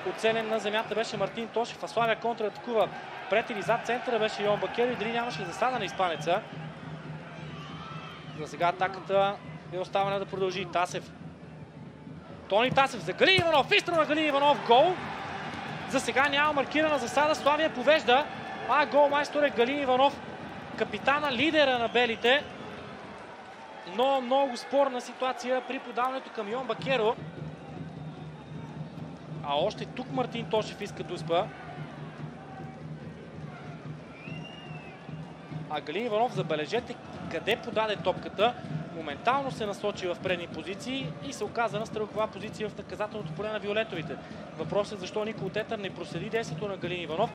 Оцелен на земята беше Мартин Тошев, а Славия контратакува пред или зад центъра беше Йоан Бакело и дали нямаше ли засада на испанеца. За сега атаката е оставена да продължи. Тасев. Тони Тасев за Галин Иванов. Изстрел на Галин Иванов. Гол. За сега няма маркирана засада. Славия повежда. А голмайстор е Галин Иванов. Капитана, лидера на белите. Но много спорна ситуация при подаването към Йоан Бакело. А още тук Мартин Тошев иска дуспа. А Галин Иванов, забележете къде подаде топката. Моментално се насочи в предни позиции и се оказа на стрелкова позиция в наказателното поле на виолетовите. Въпросът е защо Никол Тетър не проследи действието на Галин Иванов.